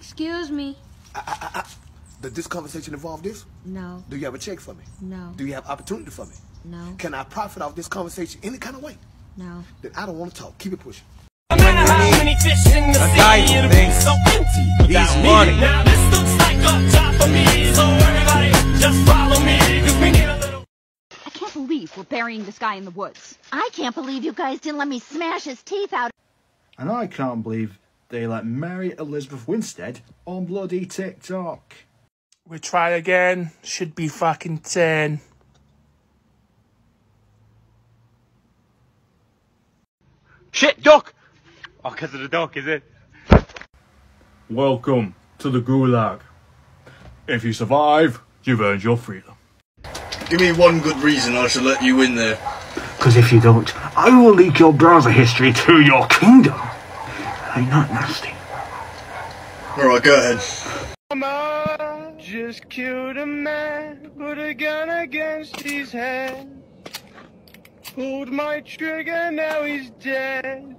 Excuse me. Does this conversation involve this? No. Do you have a check for me? No. Do you have opportunity for me? No. Can I profit off this conversation any kind of way? No. Then I don't want to talk. Keep it pushing. A guy who thinks he's money. Now this looks like a job for me, so everybody just follow me, 'cause we need a little. I can't believe we're burying this guy in the woods. I can't believe you guys didn't let me smash his teeth out. And I can't believe they let Mary Elizabeth Winstead on bloody TikTok. We try again. Should be fucking 10. Shit, duck! Oh, because of the duck, is it? Welcome to the Gulag. If you survive, you've earned your freedom. Give me one good reason I should let you in there. Because if you don't, I will leak your browser history to your kingdom. Ain't that nasty? Alright, go ahead. Mama just killed a man, put a gun against his head. Pulled my trigger, now he's dead.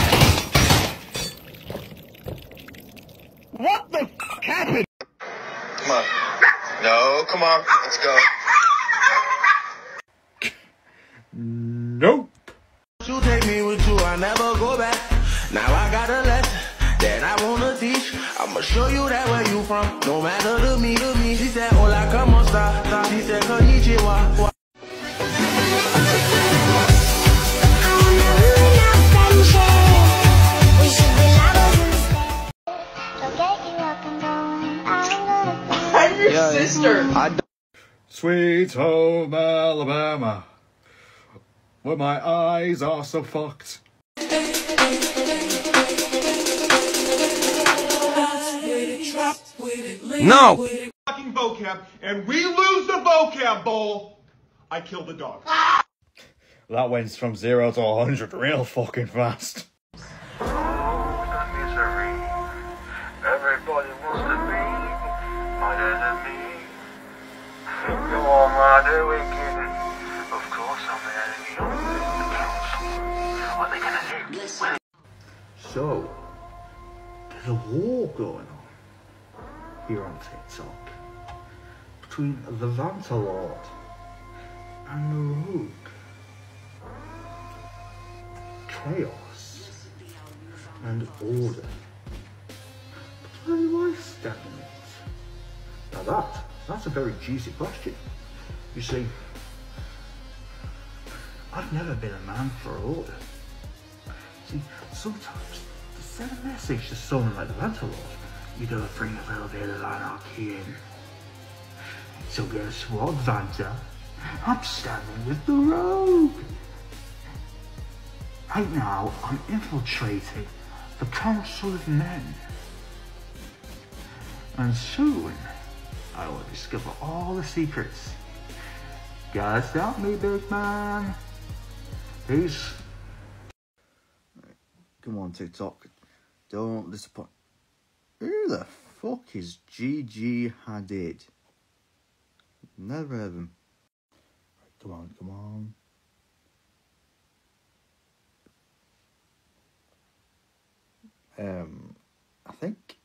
What the fuck happened? Come on. No, come on. Let's go. Nope. You take me with you, I never go back. Now I got a lesson that I wanna teach. I'ma show you that where you from, no matter to me. She said, hola, como esta? She said, konnichiwa. I'm your sister. Sweet home Alabama, where my eyes are so fucked. No! Fucking vocab, and we lose the vocab bowl. I killed the dog. That went from 0 to 100 real fucking fast. Everybody wants to be my enemy. You are mad and wicked. Of course I'm the enemy of the council. What are they gonna do? So, there's a war going on here on TikTok between the Vantalord and the Rogue. Chaos and order. But where do I stand in it? Now that's a very juicy question. You see, I've never been a man for order. See, sometimes to send a message to someone like the Vantalord, you gotta bring a little bit of anarchy in. So guess what, Vanta? I'm standing with the Rogue. Right now, I'm infiltrating the Council of Men. And soon, I will discover all the secrets. Gotta stop me, big man. Peace. Come on, TikTok. Don't disappoint. Who the fuck is Gigi Hadid? Never heard of him. Come on, come on. I think